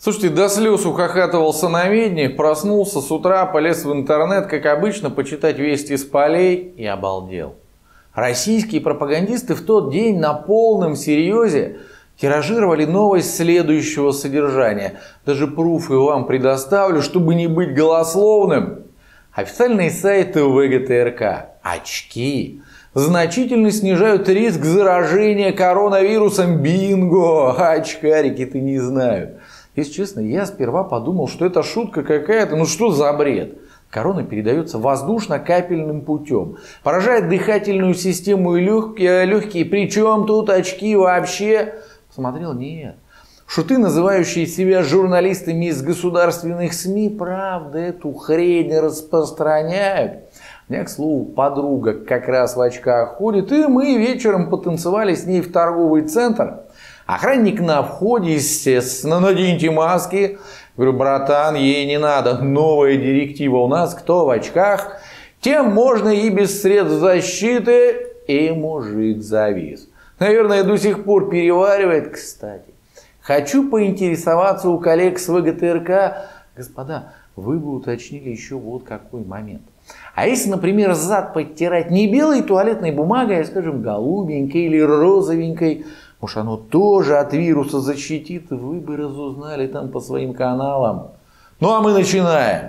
Слушайте, до слез ухахатывал сановедник, проснулся с утра, полез в интернет, как обычно, почитать вести с полей и обалдел. Российские пропагандисты в тот день на полном серьезе тиражировали новость следующего содержания. Даже пруфы вам предоставлю, чтобы не быть голословным. Официальные сайты ВГТРК. Очки значительно снижают риск заражения коронавирусом. Бинго! Очкарики-то не знают. Если честно, я сперва подумал, что это шутка какая-то. Ну что за бред? Корона передается воздушно-капельным путем. Поражает дыхательную систему и легкие. Причем тут очки вообще? Посмотрел, нет. Шуты, называющие себя журналистами из государственных СМИ, правда, эту хрень распространяют. У меня, к слову, подруга как раз в очках ходит, и мы вечером потанцевали с ней в торговый центр. Охранник на входе, естественно, наденьте маски. Говорю, братан, ей не надо, новая директива у нас, кто в очках, тем можно и без средств защиты. И мужик завис. Наверное, до сих пор переваривает, кстати. Хочу поинтересоваться у коллег с ВГТРК. Господа, вы бы уточнили еще вот какой момент. А если, например, зад подтирать не белой туалетной бумагой, а, скажем, голубенькой или розовенькой, может, оно тоже от вируса защитит, вы бы разузнали там по своим каналам. Ну, а мы начинаем.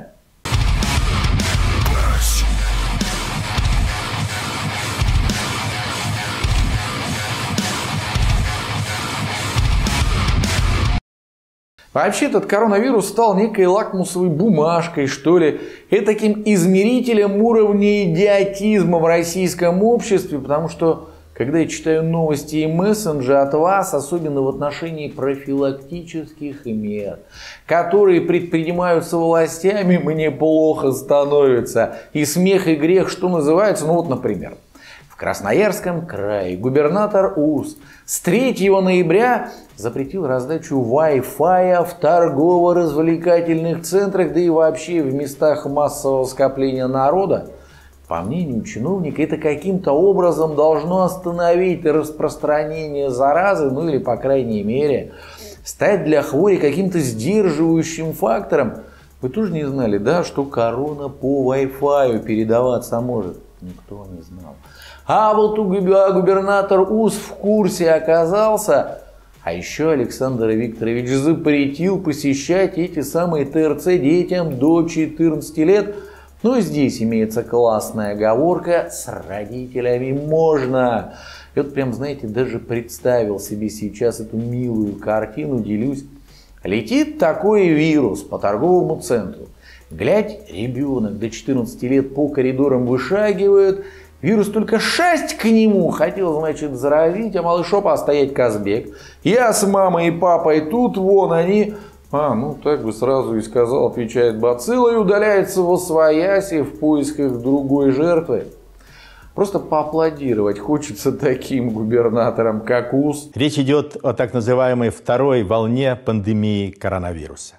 Вообще этот коронавирус стал некой лакмусовой бумажкой, что ли, и таким измерителем уровня идиотизма в российском обществе, потому что, когда я читаю новости и мессенджи от вас, особенно в отношении профилактических мер, которые предпринимаются властями, мне плохо становится. И смех, и грех, что называется, ну вот, например. В Красноярском крае губернатор УРС с 3 ноября запретил раздачу Wi-Fi в торгово-развлекательных центрах, да и вообще в местах массового скопления народа. По мнению чиновника, это каким-то образом должно остановить распространение заразы, ну или, по крайней мере, стать для хвори каким-то сдерживающим фактором. Вы тоже не знали, да, что корона по Wi-Fi передаваться может? Никто не знал. А вот губернатор УЗ в курсе оказался. А еще Александр Викторович запретил посещать эти самые ТРЦ детям до 14 лет. Но здесь имеется классная оговорка: с родителями можно. И вот прям, знаете, даже представил себе сейчас эту милую картину, делюсь. Летит такой вирус по торговому центру. Глядь, ребенок до 14 лет по коридорам вышагивает. Вирус только шасть к нему хотел, значит, заразить, а малышопа стоять Казбек. Я с мамой и папой тут, вон они. Ну так бы сразу и сказал, отвечает бацилла и удаляется восвояси в поисках другой жертвы. Просто поаплодировать хочется таким губернаторам, как УЗ. Речь идет о так называемой второй волне пандемии коронавируса.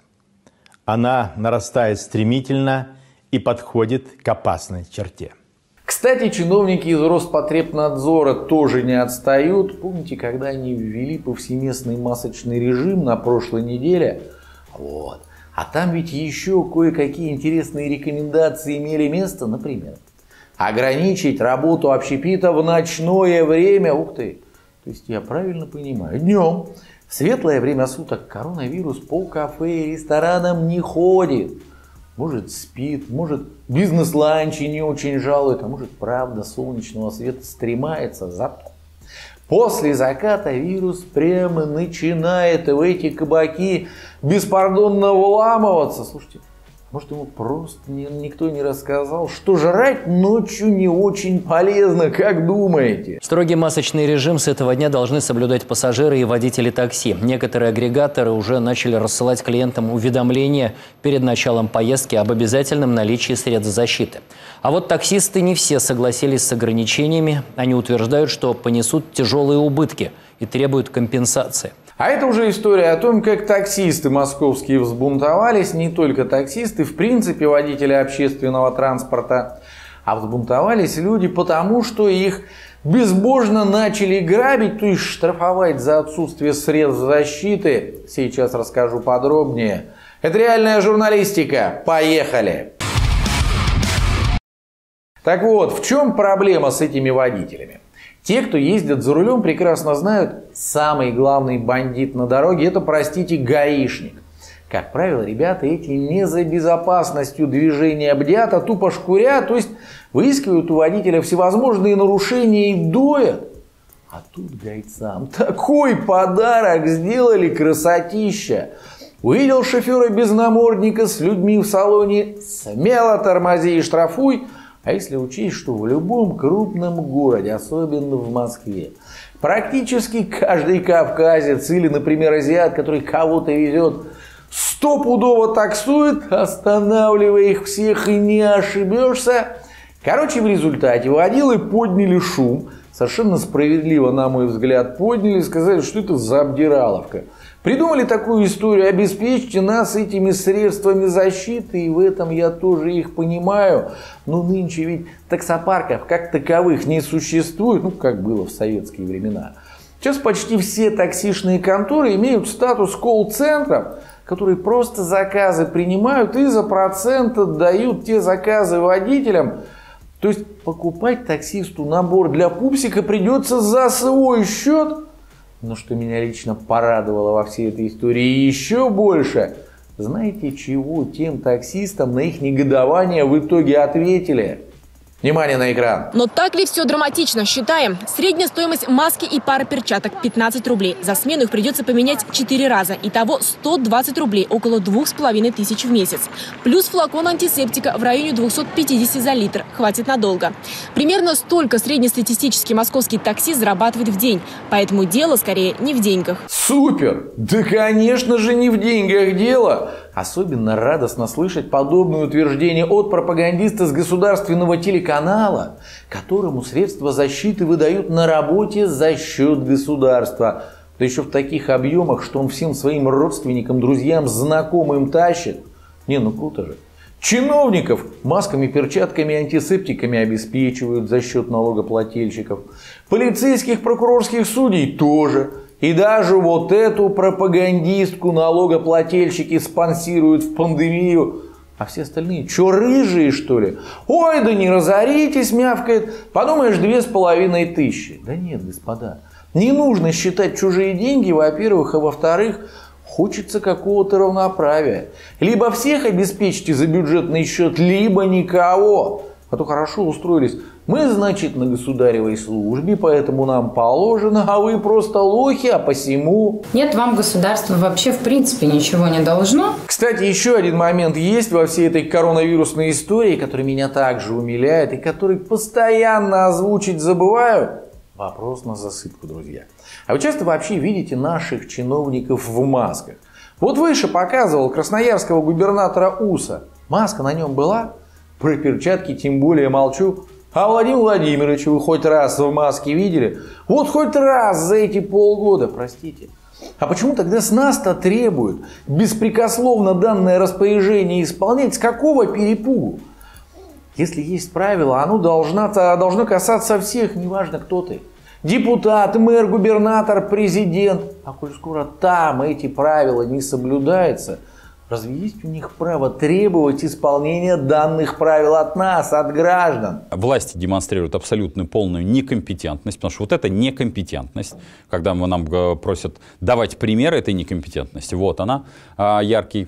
Она нарастает стремительно и подходит к опасной черте. Кстати, чиновники из Роспотребнадзора тоже не отстают. Помните, когда они ввели повсеместный масочный режим на прошлой неделе? Вот. А там ведь еще кое-какие интересные рекомендации имели место. Например, ограничить работу общепита в ночное время. Ух ты! То есть я правильно понимаю, днем в светлое время суток коронавирус по кафе и ресторанам не ходит. Может, спит, может, бизнес-ланчи не очень жалует, а может, правда, солнечного света стремается. Зато после заката вирус прямо начинает в эти кабаки беспардонно вламываться. Слушайте, может, ему просто никто не рассказал, что жрать ночью не очень полезно, как думаете? Строгий масочный режим с этого дня должны соблюдать пассажиры и водители такси. Некоторые агрегаторы уже начали рассылать клиентам уведомления перед началом поездки об обязательном наличии средств защиты. А вот таксисты не все согласились с ограничениями. Они утверждают, что понесут тяжелые убытки и требуют компенсации. А это уже история о том, как таксисты московские взбунтовались, не только таксисты, в принципе водители общественного транспорта. А взбунтовались люди потому, что их безбожно начали грабить, то есть штрафовать за отсутствие средств защиты. Сейчас расскажу подробнее. Это реальная журналистика. Поехали! Так вот, в чем проблема с этими водителями? Те, кто ездит за рулем, прекрасно знают, самый главный бандит на дороге – это, простите, гаишник. Как правило, ребята эти не за безопасностью движения бдят, а тупо шкурят, то есть выискивают у водителя всевозможные нарушения и доят. А тут гайцам такой подарок сделали, красотища. Увидел шофера без намордника с людьми в салоне, смело тормози и штрафуй. А если учесть, что в любом крупном городе, особенно в Москве, практически каждый кавказец или, например, азиат, который кого-то везет, стопудово таксует, останавливая их всех и не ошибешься. Короче, в результате водилы подняли шум, совершенно справедливо, на мой взгляд, подняли и сказали, что это за обдираловка. Придумали такую историю: обеспечьте нас этими средствами защиты, и в этом я тоже их понимаю. Но нынче ведь таксопарков как таковых не существует, ну как было в советские времена. Сейчас почти все таксишные конторы имеют статус колл-центров, которые просто заказы принимают и за процент отдают те заказы водителям. То есть покупать таксисту набор для пупсика придется за свой счет. Но что меня лично порадовало во всей этой истории еще больше, знаете чего тем таксистам на их негодование в итоге ответили? Внимание на экран. Но так ли все драматично? Считаем. Средняя стоимость маски и пары перчаток 15 рублей. За смену их придется поменять 4 раза. Итого 120 рублей, около 2500 в месяц. Плюс флакон антисептика в районе 250 за литр. Хватит надолго. Примерно столько среднестатистический московский таксист зарабатывает в день. Поэтому дело скорее не в деньгах. Супер! Да, конечно же, не в деньгах дело. Особенно радостно слышать подобное утверждение от пропагандиста с государственного телеканала, которому средства защиты выдают на работе за счет государства. Да еще в таких объемах, что он всем своим родственникам, друзьям, знакомым тащит. Не, ну круто же. Чиновников масками, перчатками и антисептиками обеспечивают за счет налогоплательщиков. Полицейских, прокурорских судей тоже. И даже вот эту пропагандистку налогоплательщики спонсируют в пандемию. А все остальные, что, рыжие, что ли? Ой, да не разоритесь, мявкает. Подумаешь, 2500. Да нет, господа, не нужно считать чужие деньги, во-первых, а во-вторых, хочется какого-то равноправия. Либо всех обеспечьте за бюджетный счет, либо никого. А то хорошо устроились. Мы, значит, на государевой службе, поэтому нам положено, а вы просто лохи, а посему... Нет, вам государство вообще в принципе ничего не должно. Кстати, еще один момент есть во всей этой коронавирусной истории, который меня также умиляет и который постоянно озвучить забываю. Вопрос на засыпку, друзья. А вы часто вообще видите наших чиновников в масках? Вот выше показывал красноярского губернатора Уса. Маска на нем была? Про перчатки тем более молчу. А Владимир Владимирович, вы хоть раз в маске видели? Вот хоть раз за эти полгода, простите. А почему тогда с нас-то требуют беспрекословно данное распоряжение исполнять? С какого перепугу? Если есть правило, оно должно касаться всех, неважно кто ты. Депутат, мэр, губернатор, президент. А коль скоро там эти правила не соблюдаются, разве есть у них право требовать исполнения данных правил от нас, от граждан? Власти демонстрируют абсолютно полную некомпетентность, потому что вот это некомпетентность, когда нам просят давать пример этой некомпетентности, вот она, яркий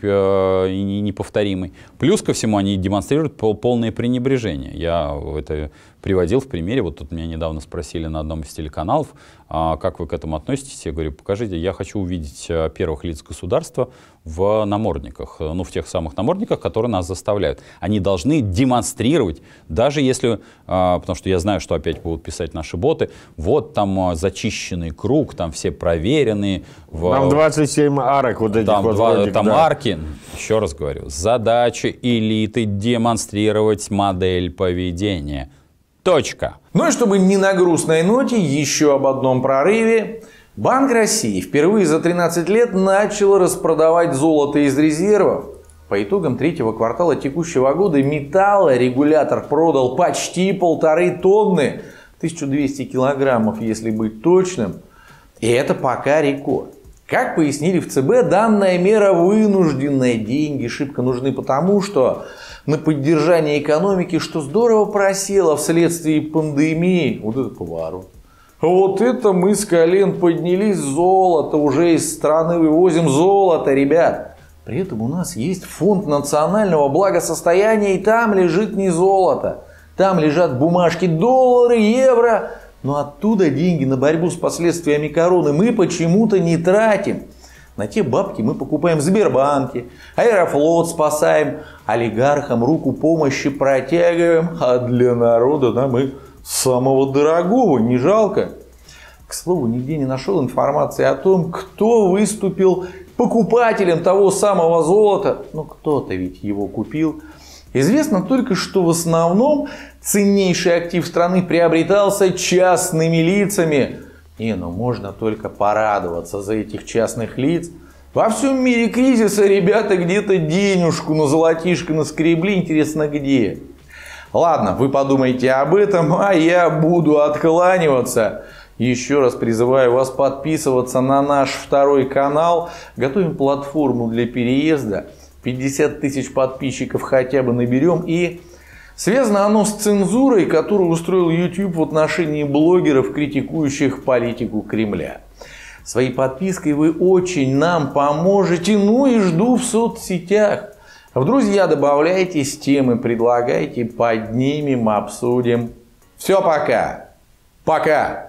и неповторимый. Плюс ко всему они демонстрируют полное пренебрежение. Я это приводил в примере, вот тут меня недавно спросили на одном из телеканалов, как вы к этому относитесь. Я говорю, покажите, я хочу увидеть первых лиц государства в намордниках, ну в тех самых намордниках, которые нас заставляют. Они должны демонстрировать, даже если, потому что я знаю, что опять будут писать наши боты, вот там зачищенный круг, там все проверенные. Там 27 арок вот этих там, вот вроде, там да. арки, еще раз говорю, задача элиты демонстрировать модель поведения. Точка. Ну и чтобы не на грустной ноте, еще об одном прорыве. Банк России впервые за 13 лет начал распродавать золото из резервов. По итогам третьего квартала текущего года металлорегулятор продал почти 1,5 тонны, 1200 килограммов, если быть точным. И это пока рекорд. Как пояснили в ЦБ, данная мера вынужденная. Деньги шибко нужны потому, что на поддержание экономики, что здорово просело вследствие пандемии. Вот это поворот. Вот это мы с колен поднялись, золото, уже из страны вывозим золото, ребят. При этом у нас есть фонд национального благосостояния, и там лежит не золото. Там лежат бумажки, доллары, евро. Но оттуда деньги на борьбу с последствиями короны мы почему-то не тратим. На те бабки мы покупаем в Сбербанке, Аэрофлот спасаем, олигархам руку помощи протягиваем, а для народа нам и самого дорогого не жалко. К слову, нигде не нашел информации о том, кто выступил покупателем того самого золота. Ну, кто-то ведь его купил. Известно только, что в основном ценнейший актив страны приобретался частными лицами. Ну можно только порадоваться за этих частных лиц. Во всем мире кризиса ребята где-то денежку на золотишко наскребли. Интересно, где? Ладно, вы подумайте об этом, а я буду откланиваться. Еще раз призываю вас подписываться на наш второй канал. Готовим платформу для переезда. 50 тысяч подписчиков хотя бы наберем. И связано оно с цензурой, которую устроил YouTube в отношении блогеров, критикующих политику Кремля. Своей подпиской вы очень нам поможете. Ну и жду в соцсетях. В друзья добавляйтесь, темы предлагайте, поднимем, обсудим. Все, пока. Пока.